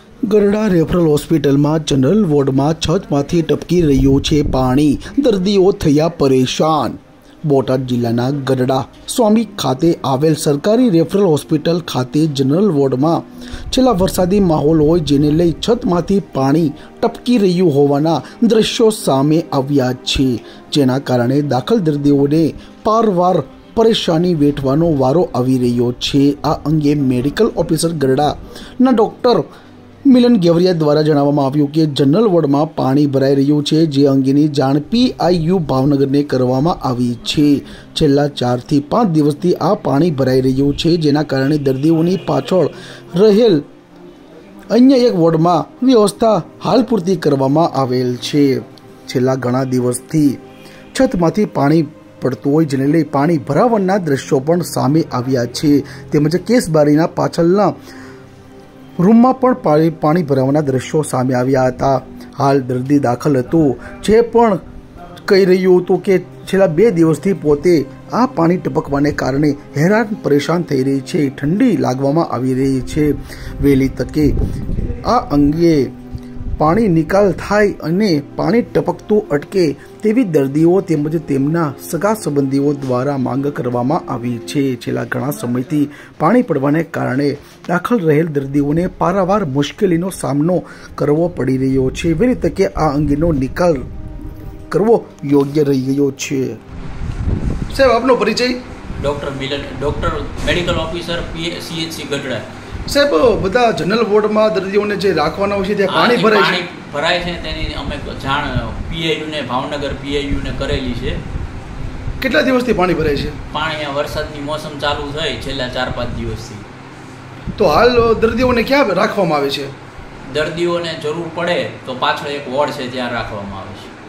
ગરડા referral હોસ્પિટલમાં general વોર્ડમાં છતમાંથી ટપકી રહ્યું છે પાણી, દર્દીઓ થયા પરેશાન। બોટાદ જિલ્લાના ગરડા સ્વામી ખાતે આવેલ સરકારી રેફરલ હોસ્પિટલ ખાતે જનરલ વોર્ડમાં છેલ્લા વરસાદી માહોલ હોય જેને લઈ છતમાંથી પાણી ટપકી રહ્યું હોવાના દ્રશ્યો સામે આવ્યા છે, જેના કારણે દાખલ દર્દીઓને પારવાર પરેશાની વેઠવાનો વારો આવી રહ્યો છે। આ અંગે મેડિકલ ઓફિસર ગરડાના ડોક્ટર મિલન ગેવરિયા દ્વારા જણાવવામાં આવ્યું કે જનરલ વોર્ડમાં પાણી ભરાઈ રહ્યું છે, જે અંગેની જાણ PIU ભાવનગરને કરવામાં આવી છે। છેલ્લા 4 થી 5 દિવસથી આ પાણી ભરાઈ રહ્યું છે, જેના કારણે દર્દીઓની પાછળ રહેલ અન્ય એક વોર્ડમાં વ્યવસ્થા હાલ પૂરતી કરવામાં આવેલ છે। છેલ્લા ઘણા દિવસથી છતમાંથી પાણી પડતું હોય જેને લઈ પાણી ભરાવાના દ્રશ્યો પણ સામે આવ્યા છે, તેમજ કેસબારીના પાછળના રૂમમાં પણ પાણી ભરાવાના દ્રશ્યો સામે આવ્યા હતા। હાલ દર્દી દાખલ હતું, જે પણ કહી રહ્યું હતું કે છેલ્લા 2 દિવસથી પોતે આ પાણી ટપકવાને કારણે હેરાન પરેશાન થઈ રહી છે, ઠંડી લાગવામાં આવી રહી છે। વહેલી તકે આ અંગે પાણી નિકાલ થાય અને પાણી ટપકતું અટકે તેવી દર્દીઓ તેમજ તેમના સગા સંબંધીઓ દ્વારા માંગ કરવામાં આવી છે। છેલ્લા ઘણા સમયથી પાણી પડવાને કારણે દાખલ રહેલ દર્દીઓને પારાવાર મુશ્કેલીનો સામનો કરવો પડી રહ્યો છે। વહેલી તકે આ અંગેનો નિકાલ કરવો યોગ્ય રહી ગયો છે। સાહેબ, આપનો પરિચય? Doctor Milan, doctor medical officer CHC Gadhada. સાહેબ, બધા જનરલ વોર્ડમાં દર્દીઓને જે રાખવાના હોય છે ત્યાં પાણી ભરાય છે તેની અમે જાણ PIU ને ભાવનગર PIU ને કરેલી છે। કેટલા દિવસથી પાણી ભરાય છે? પાણી આ વરસાદની મોસમ ચાલુ થઈ છેલ્લા 4-5 દિવસથી। તો હાલ દર્દીઓને ક્યાં રાખવામાં આવે છે? દર્દીઓને જરૂર પડે તો પાછળ એક વોર્ડ છે ત્યાં રાખવામાં આવે છે।